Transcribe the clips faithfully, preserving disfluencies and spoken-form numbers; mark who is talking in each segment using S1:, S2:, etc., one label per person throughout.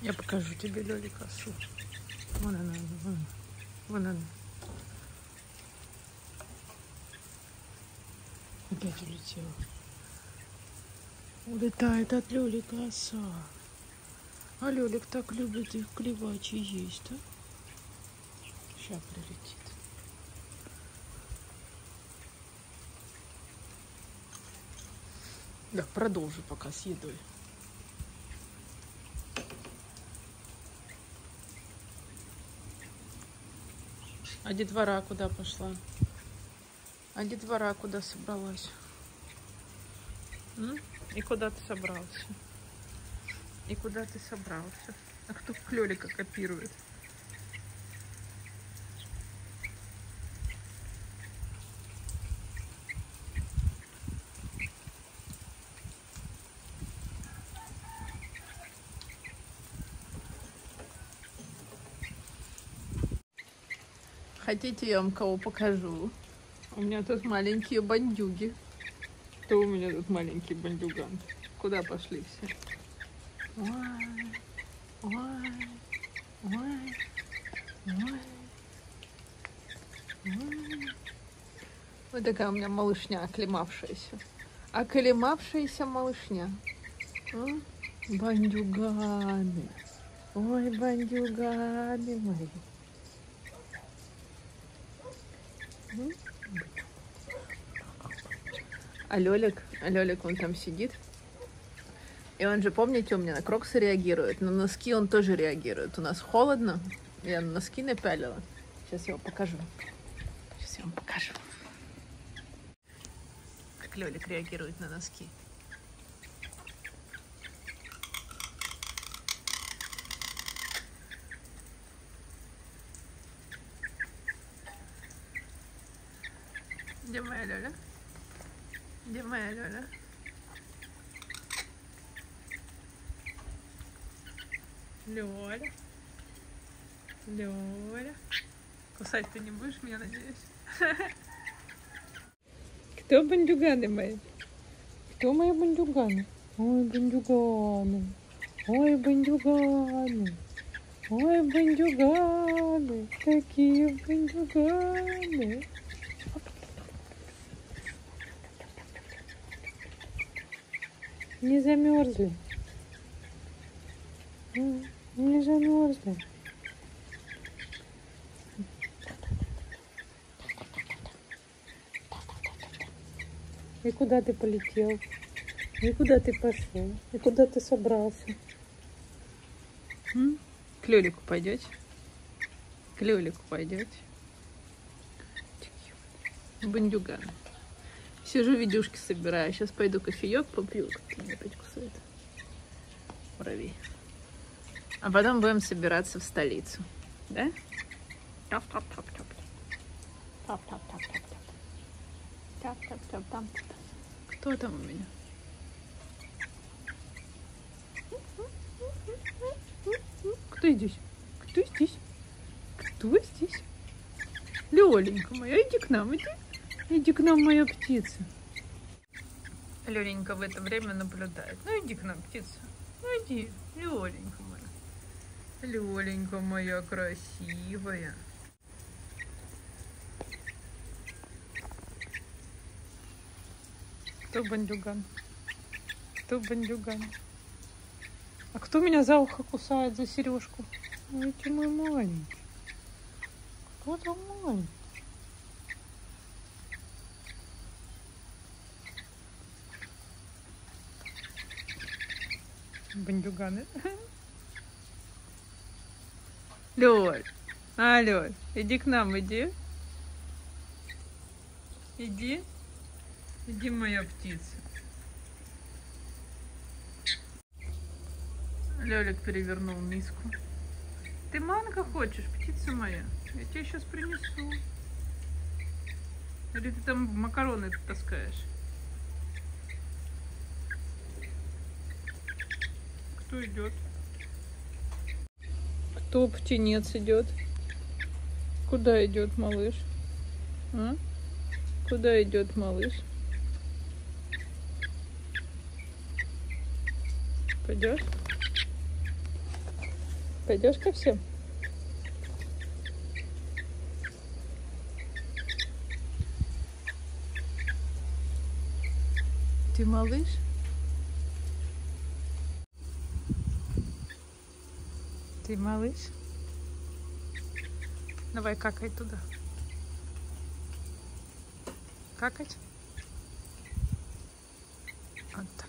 S1: Я покажу тебе, Лёля, косу. Вон она, вон, вон она. Опять улетела. Улетает от Лёли коса. А Лёлик так любит их клевачи есть, да? Сейчас прилетит. Да, продолжу пока с едой. А детвора куда пошла? А детвора куда собралась? М? И куда ты собрался? И куда ты собрался? А кто Лёлика копирует? Хотите, я вам кого покажу? У меня тут маленькие бандюги. Кто у меня тут маленький бандюган? Куда пошли все? Ой, ой, ой, ой, ой. Вот такая у меня малышня, оклемавшаяся. Оклемавшаяся малышня. А? Бандюганы. Ой, бандюганы мои. А Лёлик, а Лёлик вон там сидит. И он же, помните, у меня на кроксы реагирует. На носки он тоже реагирует. У нас холодно. Я на носки напялила. Сейчас я вам покажу. Сейчас я вам покажу. Как Лёлик реагирует на носки. Где моя Лёля? Где моя Лёля? Лёля? Лёля? Кусать ты не будешь меня, надеюсь? Кто бандюганы мои? Кто мои бандюганы? Ой, бандюганы. Ой, бандюганы. Ой, бандюганы. Такие бандюганы. Не замерзли. Не замерзли. И куда ты полетел? И куда ты пошел? И куда ты собрался? М? К Лёлику пойдете? К Лёлику пойдете? Бандюганы. Сижу, видюшки собираю. Сейчас пойду кофеек попью. Как меня опять кусает. Муравей. А потом будем собираться в столицу. Да? Топ-топ-топ-топ. Топ-топ-топ-топ. Топ-топ-топ-топ. Кто там у меня? Кто здесь? Кто здесь? Кто здесь? Лёленька моя, иди к нам, иди. Иди к нам, моя птица. Лёленька в это время наблюдает. Ну иди к нам, птица. Ну иди, Лёленька моя. Лёленька моя красивая. Кто бандюган? Кто бандюган? А кто меня за ухо кусает, за сережку? Ой, ты мой маленький. Кто там маленький? Бандюганы. Лёль, а, Лёль, иди к нам, иди. Иди. Иди, моя птица. Лёлик перевернул миску. Ты манго хочешь, птица моя? Я тебе сейчас принесу. Или ты там макароны таскаешь? Кто идет? Кто птенец идет? Куда идет малыш? А? Куда идет малыш? Пойдешь? Пойдешь ко всем? Ты малыш? Ты малыш? Давай какай туда. Какать? Вот так.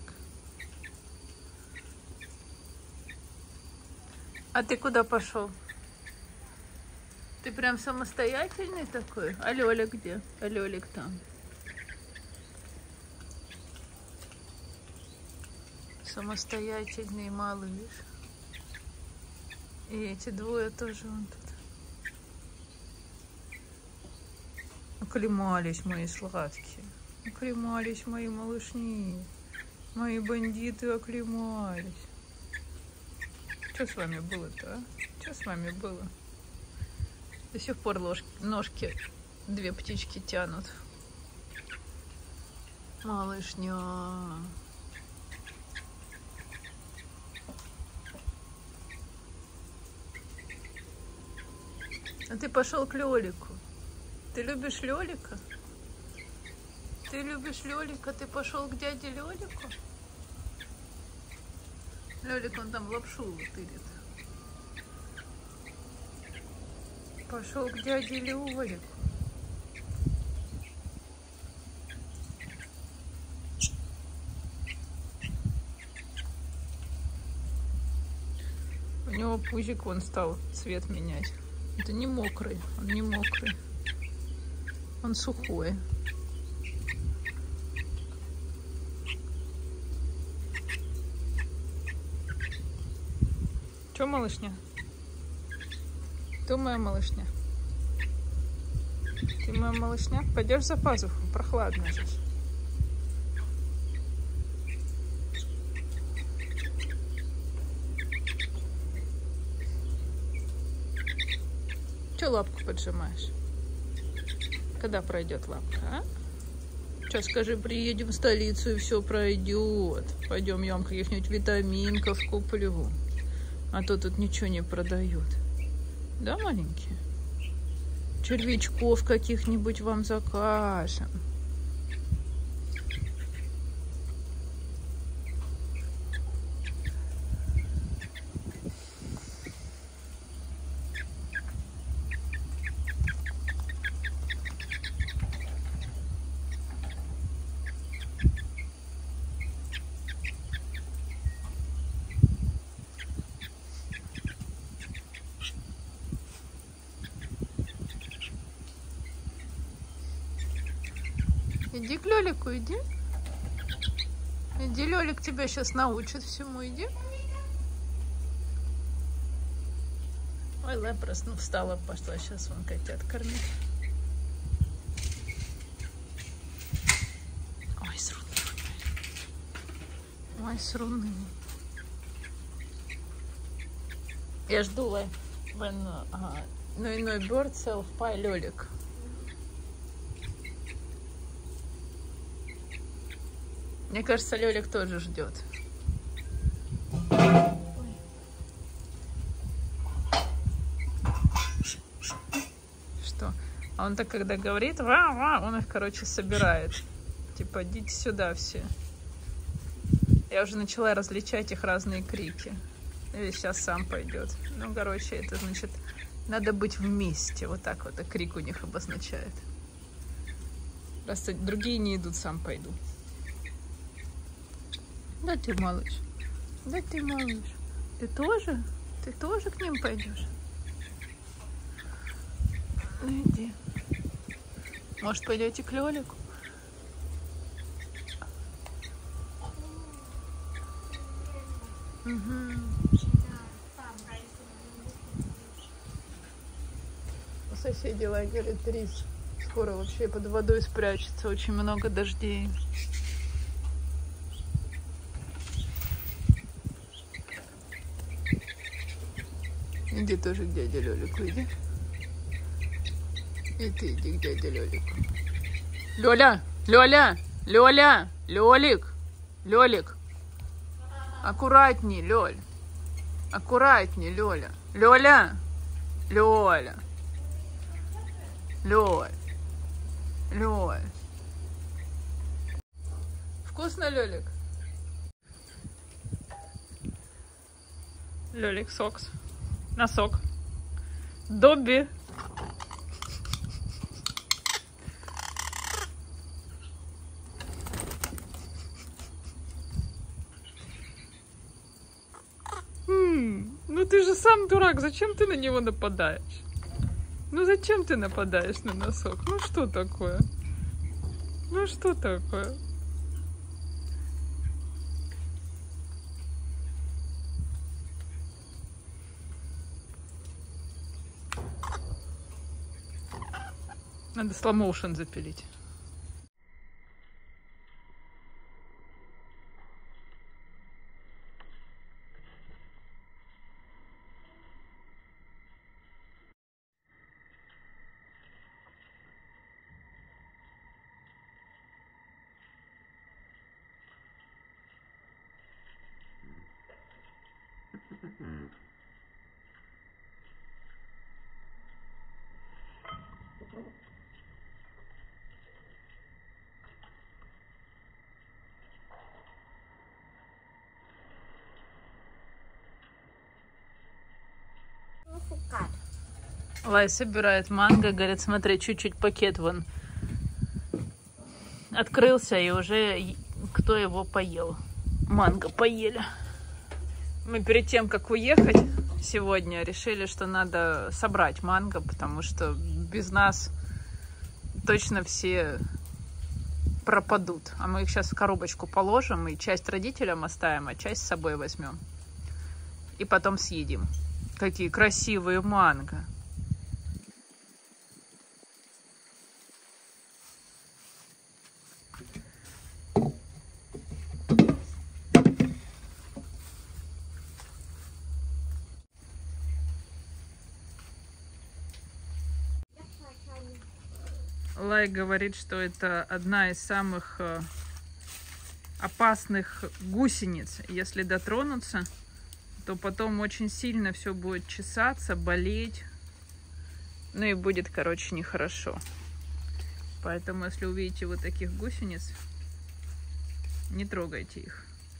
S1: А ты куда пошел? Ты прям самостоятельный такой? А Лёля где? А Лёлик там. Самостоятельный малыш. И эти двое тоже вон тут. Оклемались мои сладкие. Оклемались мои малышни. Мои бандиты оклемались. Что с вами было-то, а? Что с вами было? До сих пор ложки, ножки две птички тянут. Малышня. А ты пошел к Лёлику. Ты любишь Лёлика? Ты любишь Лёлика? Ты пошел к дяде Лёлику? Лёлик, он там лапшу тырит. Пошел к дяде Лёлику. У него пузик вон стал цвет менять. Это не мокрый, он не мокрый. Он сухой. Че, малышня? Ты моя малышня? Ты моя малышня? Пойдешь за пазуху? Прохладно же. Че лапку поджимаешь? Когда пройдет лапка, а? Сейчас скажи, приедем в столицу и все пройдет. Пойдем, я вам каких-нибудь витаминков куплю. А то тут ничего не продают. Да, маленькие? Червячков каких-нибудь вам закажем. Иди к Лёлику, иди. Иди, Лёлик тебя сейчас научит всему, иди. Ой, Лепрос, ну встала, пошла, сейчас вон котят кормить. Ой, с рунами. Ой, с рунами. Я жду, when uh, no, no bird self pie Лёлик. Мне кажется, Лёлик тоже ждет. Что? А он так, когда говорит, ва-ва, он их, короче, собирает. Типа, идите сюда все. Я уже начала различать их разные крики. И сейчас сам пойдет. Ну, короче, это значит, надо быть вместе. Вот так вот, а крик у них обозначает. Раз другие не идут, сам пойду. Да ты малыш, да ты малыш. Ты тоже? Ты тоже к ним пойдешь? Ну иди. Может, пойдете к Лёлику? Угу. У соседей лагеря рис. Скоро вообще под водой спрячется. Очень много дождей. Иди тоже к дяде Лёлику, иди. И ты иди к дяде Лёлику. Лёля! Лёля! Лёля! Лёлик! Лёлик! Аккуратней, Лёль! Аккуратнее, Лёля. Лёля! Лёля! Лёль! Лёль! Вкусно, Лёлик? Лёлик, сокс. Носок. Добби. М-м, ну ты же сам дурак, зачем ты на него нападаешь? Ну зачем ты нападаешь на носок? Ну что такое? Ну что такое? Надо слоу-моушен запилить. Лай собирает манго, говорит, смотри, чуть-чуть пакет вон открылся, и уже кто его поел. Манго поели. Мы перед тем, как уехать сегодня, решили, что надо собрать манго, потому что без нас точно все пропадут. А мы их сейчас в коробочку положим, и часть родителям оставим, а часть с собой возьмем. И потом съедим. Какие красивые манго. Лай говорит, что это одна из самых опасных гусениц. Если дотронуться, то потом очень сильно все будет чесаться, болеть. Ну и будет, короче, нехорошо. Поэтому, если увидите вот таких гусениц, не трогайте их.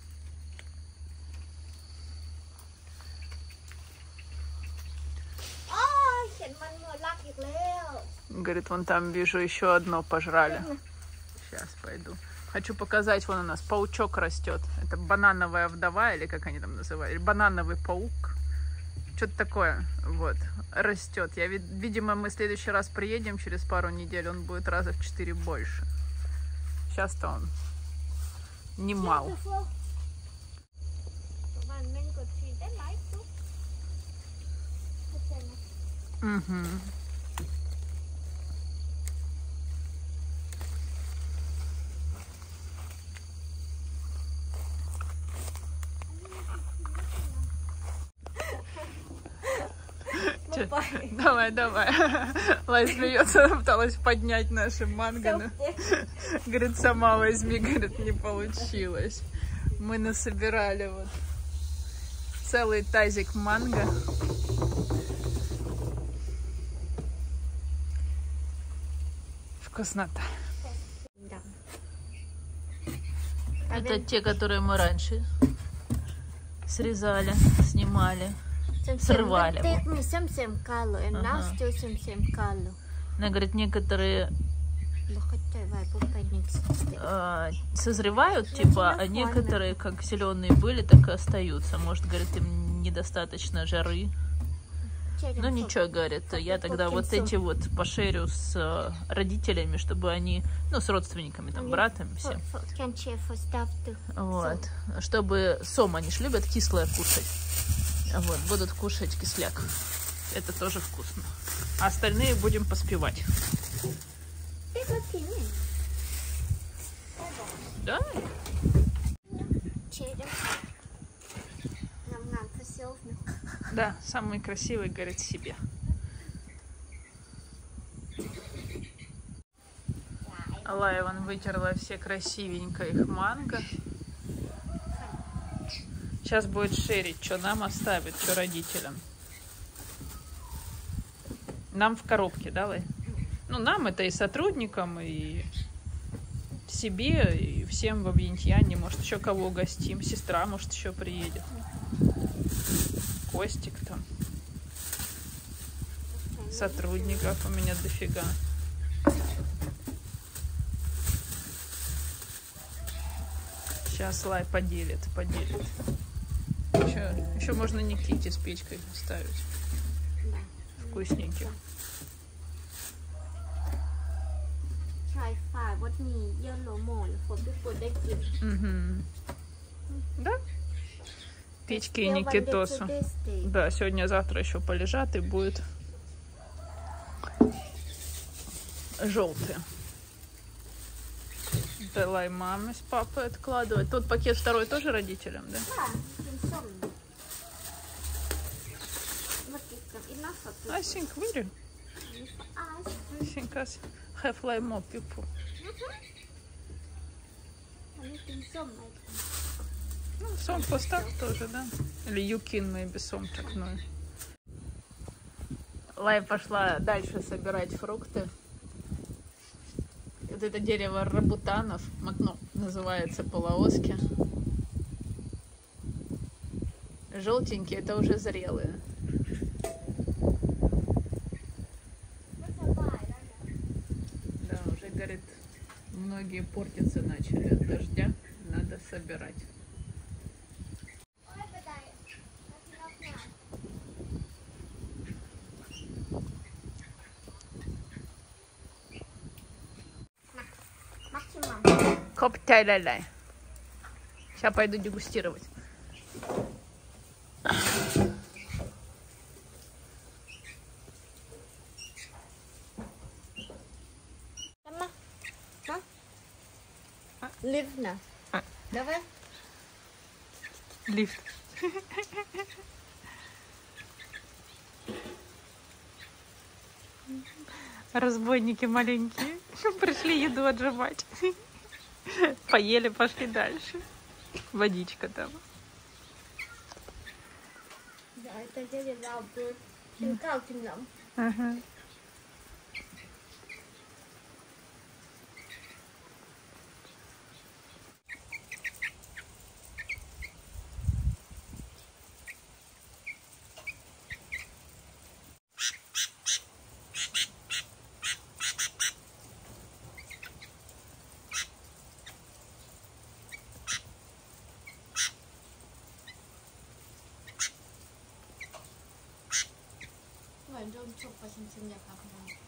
S1: Говорит, вон там вижу еще одно пожрали. Сейчас пойду. Хочу показать, вон у нас паучок растет. Это банановая вдова, или как они там называют, или банановый паук. Что-то такое, вот, растет. Я, видимо, мы в следующий раз приедем через пару недель, он будет раза в четыре больше. Сейчас-то он немал. Угу. Давай, давай. Лай смеется, пыталась поднять наши манго. Но... Говорит, сама возьми, говорит, не получилось. Мы насобирали вот целый тазик манго. Вкуснота. Это те, которые мы раньше срезали, снимали. Срывали. Ага. Она говорит, некоторые э, созревают, типа, а некоторые, как зеленые были, так и остаются. Может, говорит, им недостаточно жары. Ну ничего, говорит, я тогда вот эти вот пошерю с родителями, чтобы они, ну, с родственниками, там, братом, все. Вот. Чтобы сом, они ж любят кислое кушать. Вот, будут кушать кисляк. Это тоже вкусно. А остальные будем поспевать. Да? Да, самый красивый, говорит, себе. Алая вон вытерла все красивенько их манго. Сейчас будет шерить, что нам оставит, что родителям. Нам в коробке, давай. Ну, нам это и сотрудникам, и себе, и всем во Вьентьяне. Может, еще кого угостим. Сестра, может, еще приедет. Костик там. Сотрудников у меня дофига. Сейчас Лай поделит, поделит. Еще, еще можно Никите с печкой ставить. Вкусненьких. Угу. Да? Печки и Никитосу. Да, сегодня-завтра еще полежат и будет желтые. Это Лай маме с папой откладывать. Тот пакет второй тоже родителям, да? I think really. I think I have like more people. Ну, сом постак тоже, да? Или юкин, maybe сом чакной. Лай пошла дальше собирать фрукты. Вот это дерево рабутанов, ну, называется по-лаоски. Желтенькие, это уже зрелые. Да, уже, говорит, многие портиться начали от дождя, надо собирать. Коптяй-ля-ляй. Сейчас пойду дегустировать.
S2: Лифт на. Давай.
S1: Лифт. Разбойники маленькие. Пришли еду отжимать. Поели, пошли дальше. Водичка там.
S2: Да, это дядя Лабы. Кинкал кином.
S1: Ага.
S2: 좀 좁아 진짜 약간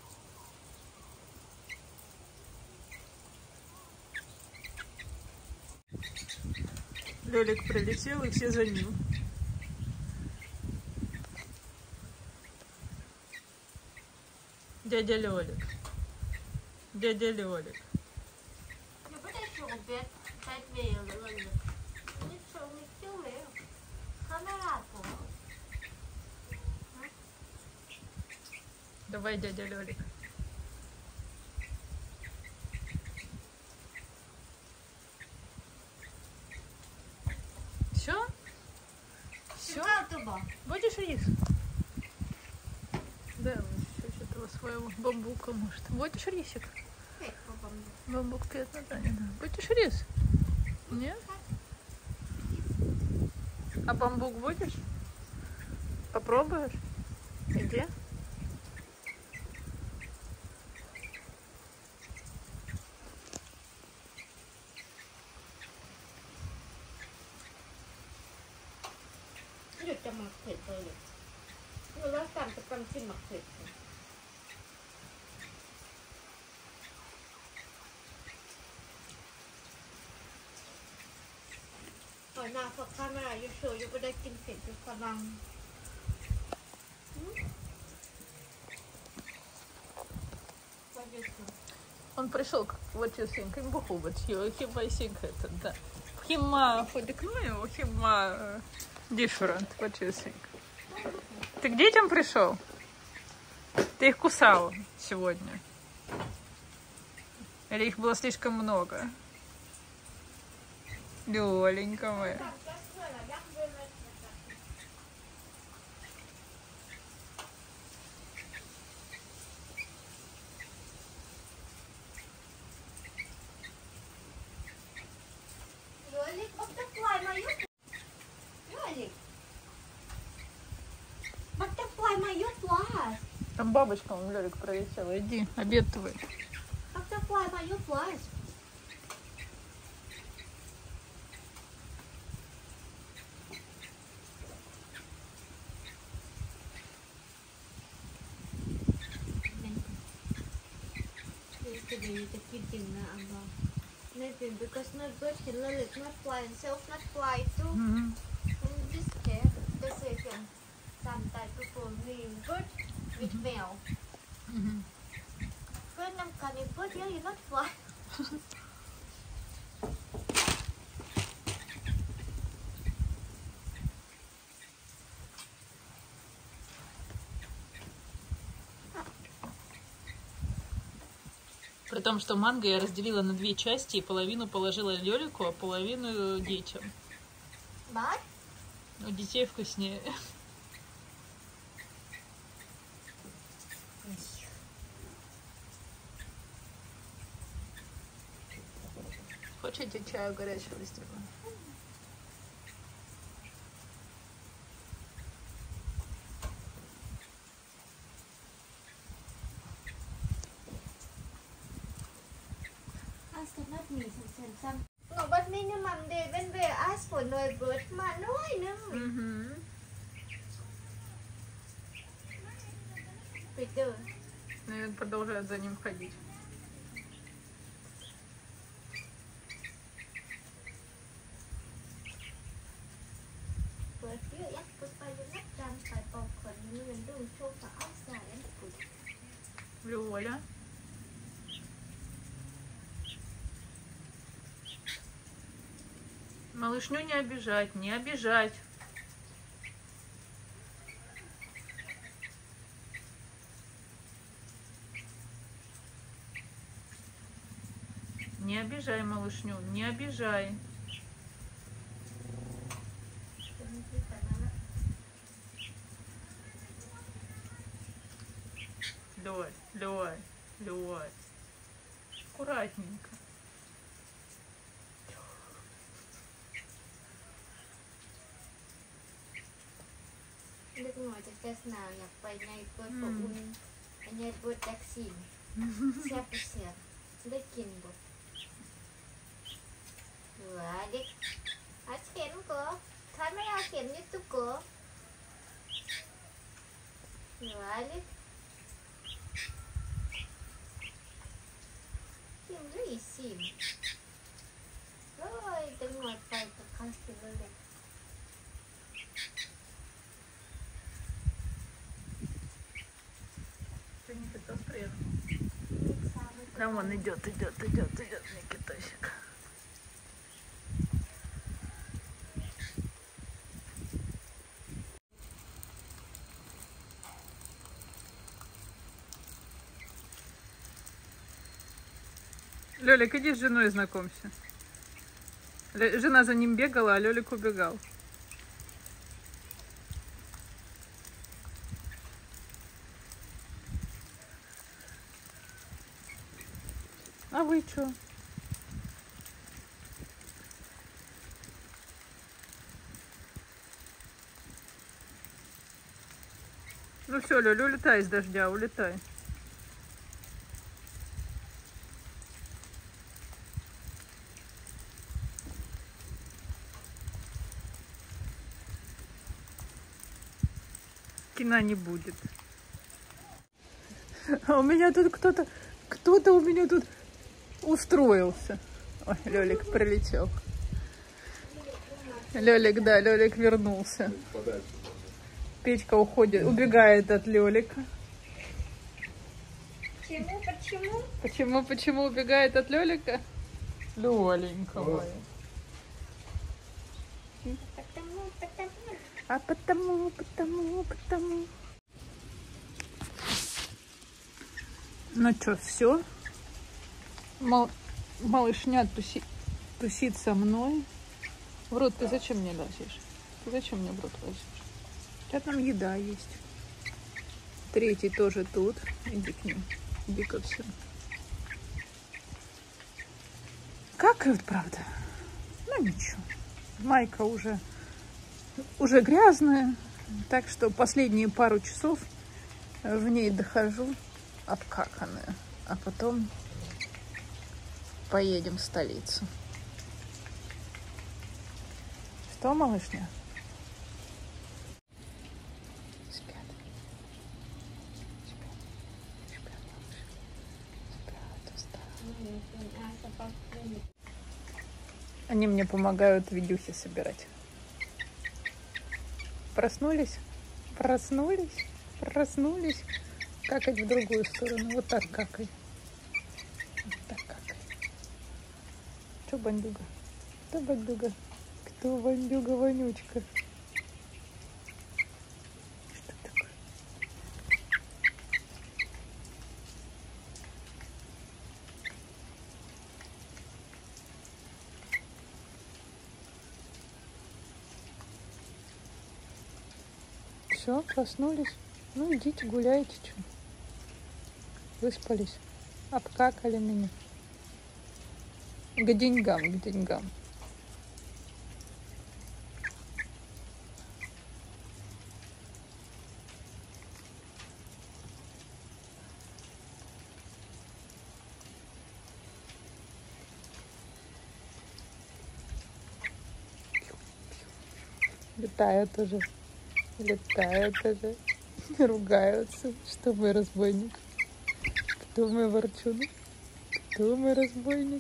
S1: Лёлик прилетел, и все за ним. Дядя Лёлик. Дядя Лёлик. Давай, дядя Лёлик. Все? Все? Будешь рис? Да, еще этого своего бамбука, может. Будешь рисик? Бамбук пьет Наталья. Будешь рис? Нет? А бамбук будешь? Попробуешь? Где?
S2: จะหมักเผ็ดเลยแล้วการจะกันกินหมักเผ็ดหอยนางฝักข้าวไม่ได้ยูเฉยยูไม่ได้กินเผ็ดยูกำลัง
S1: Он пришел, как вот you think, him бухубать, you him I think это, да. Him for the crew, him different, what you think. Ты к детям пришел? Ты их кусал сегодня? Или их было слишком много? Лёленька моя. Там бабочка, он Лёлик пролетела. Иди, обед твой.
S2: How to fly by your flies? Yesterday, the kid didn't know. Maybe because not bird can let not fly and self not fly too.
S1: Угу.
S2: I'm just scared. The second sometimes people mean bird with male.
S1: Угу.
S2: When I'm coming bird, yeah, you not fly.
S1: При том, что манго я разделила на две части, и половину положила Лёлику, а половину детям.
S2: But
S1: У детей вкуснее. Хочете чаю горячего сделаю?
S2: ask not me some some. No, but minimum day when we ask for no bird, ma no, no.
S1: Угу.
S2: Peter.
S1: Наверное, продолжают за ним ходить.
S2: But you ask for by your not done by popcorn, you will do show for outside and food.
S1: Лёля. Малышню не обижать, не обижать. Не обижай малышню, не обижай. Лёль, Лёль, Лёль. Аккуратненько.
S2: Nước ngoài chắc chắn nào nhậpไปในเปิดปุ่นอันนี้เปิดแท็กซี่เสียบเสียบได้กินบ่เหลือเด็กอาเข็นก็ถ้าไม่เอาเข็นนี่ตุ๊กก็เหลือเด็กซิมด้วยซิมโอ้ยตึงหน่อยไปกับข้าวสิเลย
S1: Никитос приехал. Там он идет, идет, идет, идет, Никитосик. Лёлик, иди с женой знакомься. Жена за ним бегала, а Лёлик убегал. А вы чё? Ну все, Лёля, улетай из дождя, улетай. Кино не будет. А у меня тут кто-то, кто-то у меня тут устроился. Ой, Лёлик прилетел. Лёлик, да, Лёлик вернулся. Петька уходит, убегает от Лёлика.
S2: Почему, почему?
S1: Почему, почему убегает от Лёлика? Лёленька моя.
S2: Потому, потому.
S1: А потому, потому, потому. Ну что, все? Мал... Малышня туси... тусит со мной. В рот ты зачем мне лазишь? Ты зачем мне в рот лазишь? У тебя там еда есть. Третий тоже тут. Иди к ним. Иди ко всем. Какают, правда? Ну ничего. Майка уже, уже грязная. Так что последние пару часов В ней дохожу обкаканная, а потом поедем в столицу. Что, малышня? Спят. Спят. Спят, малышка. Спят, устала. Они мне помогают видюхи собирать. Проснулись? Проснулись? Проснулись? Какать в другую сторону. Вот так какай. Вот так какай. Что, бандюга? Кто бандюга? Кто бандюга, вонючка? Что такое? Все, проснулись? Ну, идите, гуляйте, что? Выспались? Обкакали меня. К деньгам, к деньгам. Летают уже. Летают уже. Ругаются, что мой разбойник. Кто мой ворчун? Кто мой разбойник?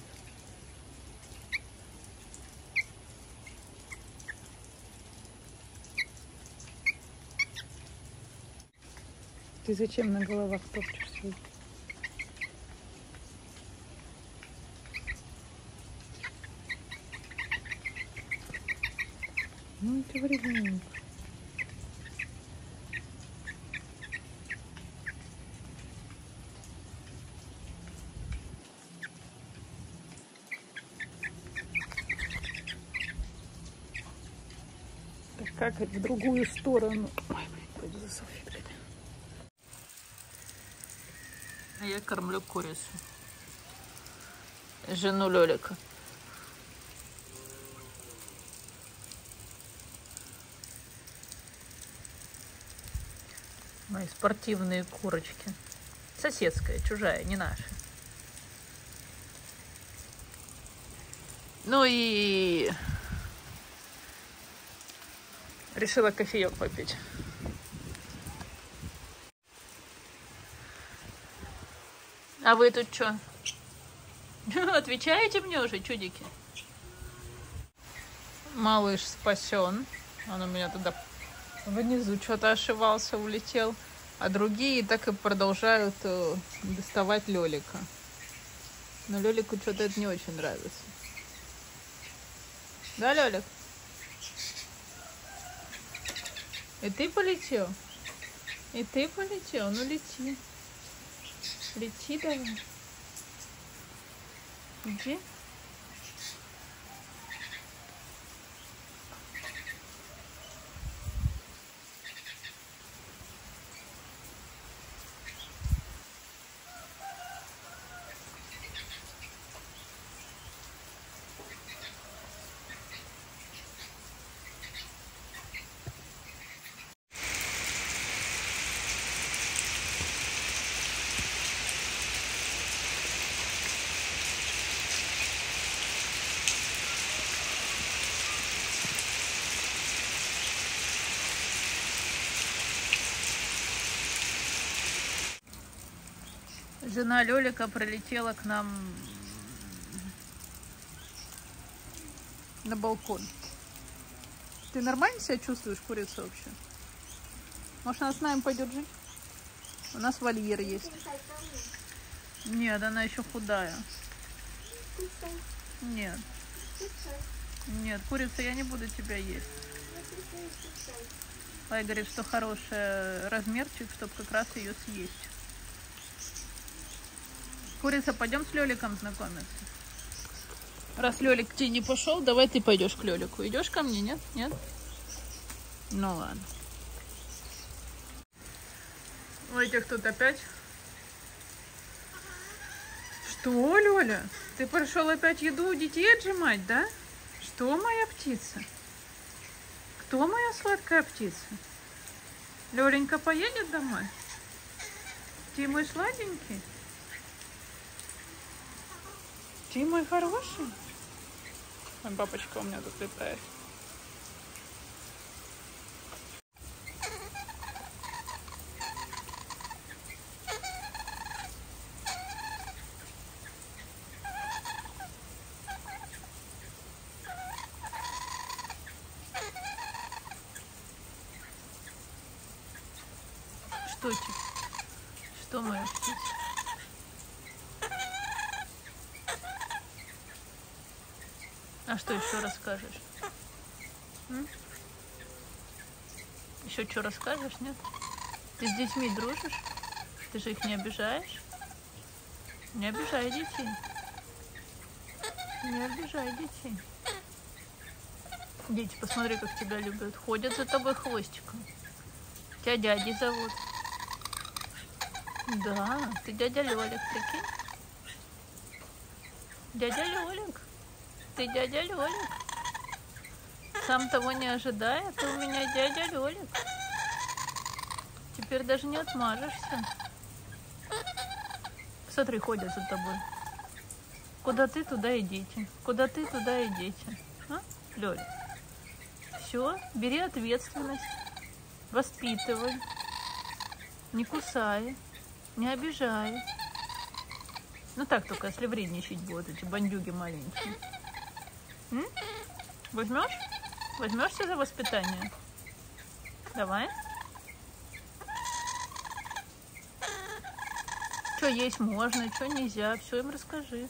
S1: Ты зачем на головах топчешься? Ну, это вредненько. Какать в другую сторону. Ой, блин, пойду за салфеткой. А я кормлю курицу. Жену Лёлика. Мои спортивные курочки. Соседская, чужая, не наша. Ну и решила кофеек попить. А вы тут что? Отвечаете мне уже, чудики? Малыш спасен. Он у меня туда внизу что-то ошивался, улетел. А другие так и продолжают доставать Лёлика. Но Лёлику что-то это не очень нравится. Да, Лёлик? И ты полетел? И ты полетел? Ну лети. Лети давай. Иди. Жена Лёлика прилетела к нам на балкон. Ты нормально себя чувствуешь, курица, вообще? Может, она с нами пойдет жить? У нас вольер есть. Нет, она еще худая. Нет. Нет, курица, я не буду тебя есть. Лай говорит, что хороший размерчик, чтобы как раз ее съесть. Курица, пойдем с Лёликом знакомиться. Раз Лёлик к тебе не пошел, давай ты пойдешь к Лёлику. Идешь ко мне, нет? Нет? Ну ладно. У этих тут опять. Что, Лёля? Ты пришел опять еду у детей отжимать, да? Что, моя птица? Кто моя сладкая птица? Лёленька поедет домой? Ты мой сладенький? Ты мой хороший? Ой, бабочка у меня тут летает. Что тебе? Что моя птица? А что еще расскажешь? М? Еще что расскажешь, нет? Ты с детьми дружишь? Ты же их не обижаешь? Не обижай детей. Не обижай детей. Дети, посмотри, как тебя любят. Ходят за тобой хвостиком. Тебя дядей зовут. Да, ты дядя Лёлик, прикинь? Дядя Лёлик. Ты дядя Лёлик. Сам того не ожидая, ты у меня дядя Лёлик. Теперь даже не отмажешься. Смотри, ходят за тобой. Куда ты, туда идите. Куда ты, туда идите. А, Лёлик? Все, бери ответственность. Воспитывай. Не кусай. Не обижай. Ну так только, если вредничать будут эти бандюги маленькие. М? Возьмешь? Возьмешься за воспитание? Давай. Что есть можно, что нельзя. Все им расскажи.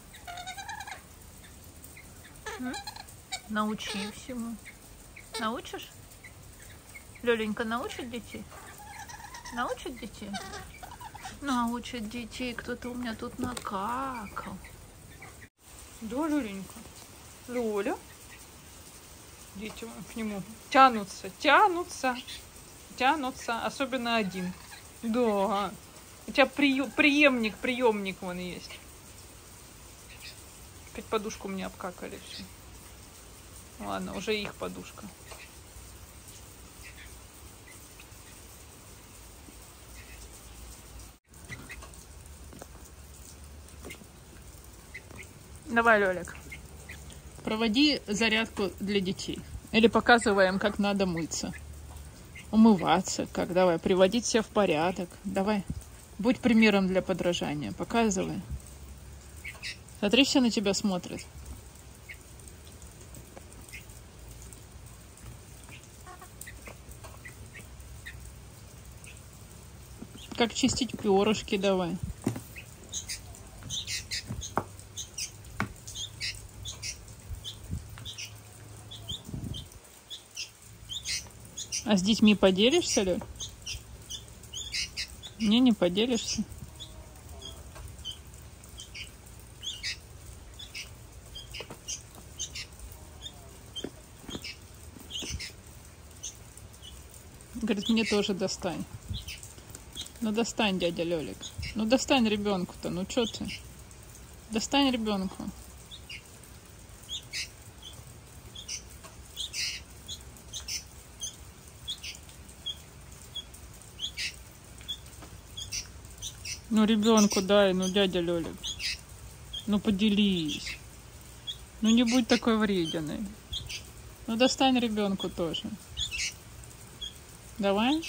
S1: М? Научи всему. Научишь? Лёленька научит детей? Научит детей? Научит детей. Кто-то у меня тут накакал. Да, Лёленька? Лёля? Дети к нему тянутся, тянутся, тянутся. Особенно один. Да. У тебя при... преемник, приемник вон есть. Опять подушку мне обкакали все. Ладно, уже их подушка. Давай, Лёлик, проводи зарядку для детей. Или показываем, как надо мыться. Умываться, как, давай, приводить себя в порядок. Давай, будь примером для подражания. Показывай. Смотри, все на тебя смотрят. Как чистить перышки, давай. А с детьми поделишься, Лёль? Не, не поделишься. Говорит, мне тоже достань. Ну достань, дядя Лёлик. Ну достань ребенку-то. Ну чё ты? Достань ребенку. Ну ребенку дай, ну дядя Лёлик. Ну поделись. Ну не будь такой врединой. Ну достань ребенку тоже. Давай.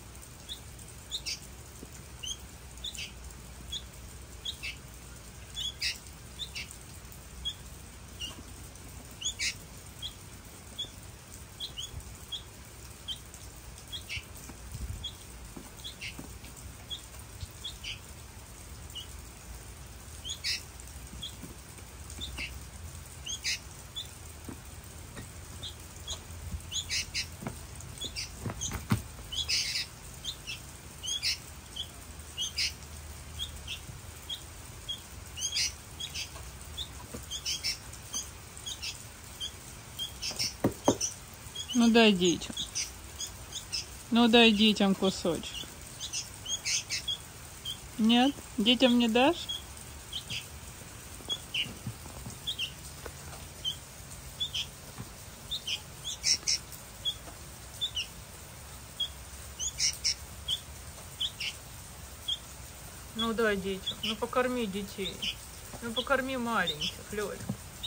S1: Ну дай детям. Ну дай детям кусочек. Нет? Детям не дашь? Ну дай детям. Ну покорми детей. Ну покорми маленьких, Лёля.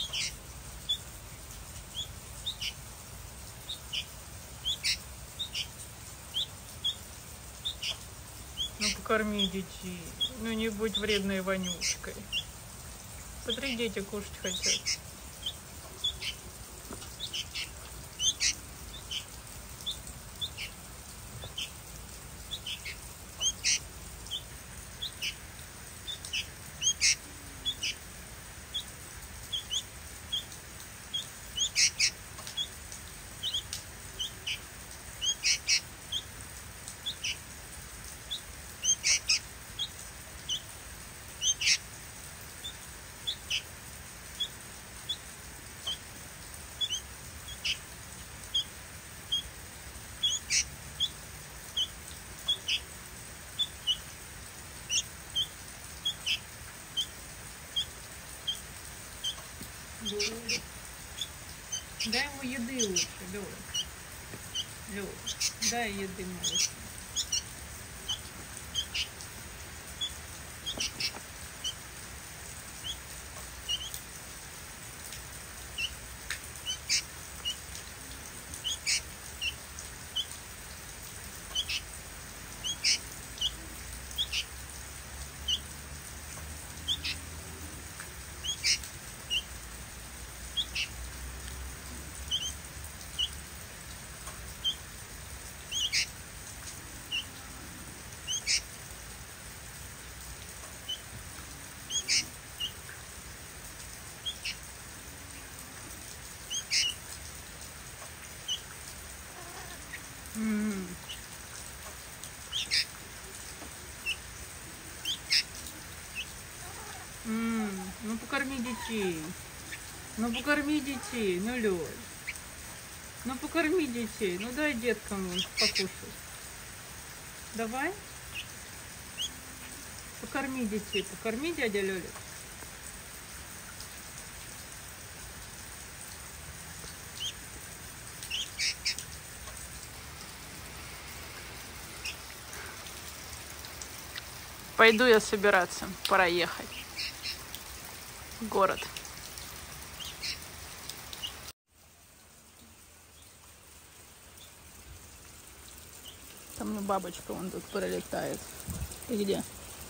S1: Ну покорми детей. Ну не будь вредной вонючкой. Смотри, дети кушать хотят. Лёля. Дай ему еды лучше, Лёля. Лёля, дай еды малышу. М. М. Ну покорми детей. Ну покорми детей, ну Лёль. Ну покорми детей, ну дай деткам покушать. Давай. Покорми детей, покорми, дядя Лёля. Пойду я собираться, пора ехать в город. Там мне бабочка вон тут пролетает. Ты где?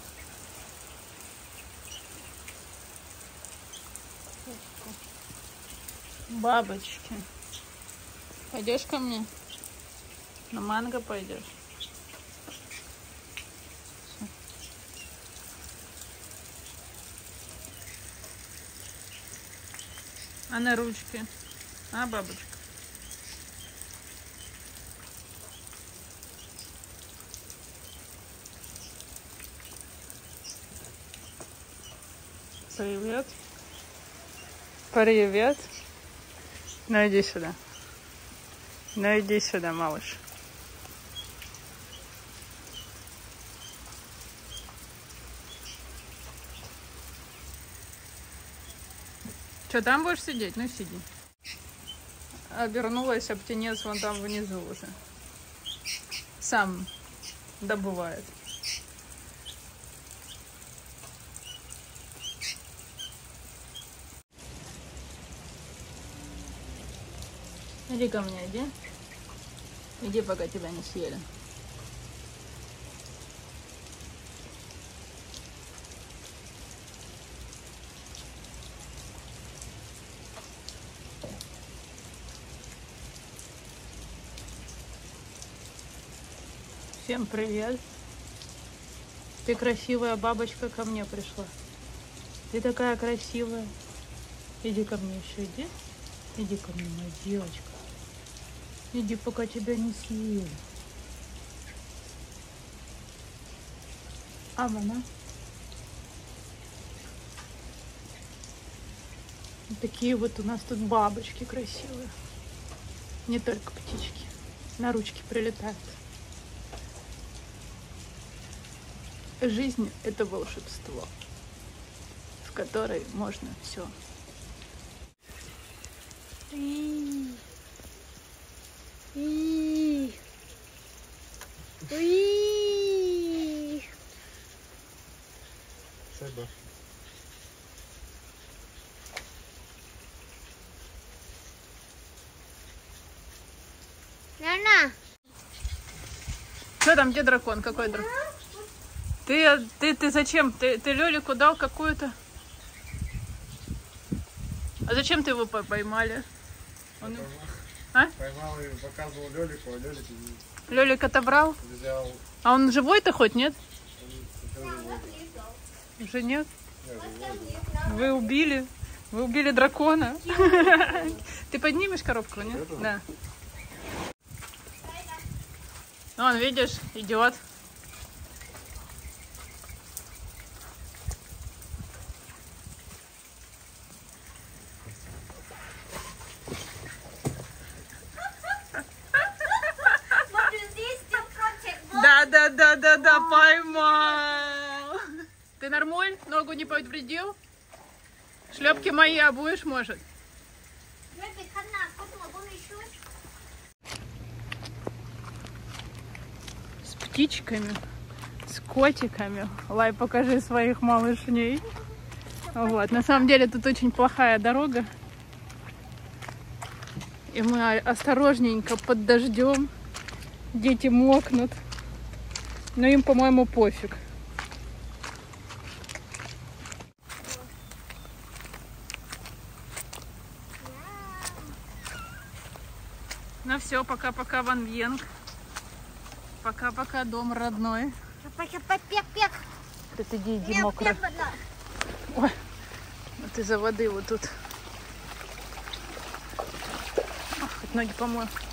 S1: Бабочки. Пойдешь ко мне? На манго пойдешь? А на ручке? А, бабочка? Привет. Привет. Ну иди сюда. Ну иди сюда, малыш. Что, там будешь сидеть? Ну сиди. Обернулась, а птенец вон там внизу уже. Сам добывает. Иди ко мне, иди. Иди, пока тебя не съели. Всем привет. Ты красивая бабочка, ко мне пришла. Ты такая красивая. Иди ко мне еще, иди. Иди ко мне, моя девочка. Иди, пока тебя не съели. А мама? Вот такие вот у нас тут бабочки красивые. Не только птички. На ручки прилетают. Жизнь — это волшебство, в которой можно все. И, и, и.
S3: рыба.
S2: Нана.
S1: Что там, где дракон? Какой дракон? Ты, ты, ты зачем? Ты, ты Лёлику дал какую-то? А зачем ты его по- поймали? Он... А?
S3: Поймал и показывал Лёлику, а Лёлик
S1: Лёлик отобрал?
S3: взял.
S1: А он живой-то хоть, нет?
S3: Он уже живой.
S1: Уже нет?
S3: Нет, живой.
S1: Вы убили? Вы убили дракона? Ты поднимешь коробку, нет?
S3: Эту?
S1: Да. Вон, видишь, идет. Да, да, да, да, да, поймал. Ты нормуль? Ногу не повредил? Шлепки мои обуешь, может? С птичками, с котиками. Лай, покажи своих малышней. Вот. На самом деле тут очень плохая дорога. И мы осторожненько под дождем. Дети мокнут. Но им, по-моему, пофиг. Ну все, пока-пока, Ван Вьенг. Пока-пока, дом родной. Тут иди, иди, мокро. Ой, вот из-за воды вот тут. Ах, хоть ноги помою.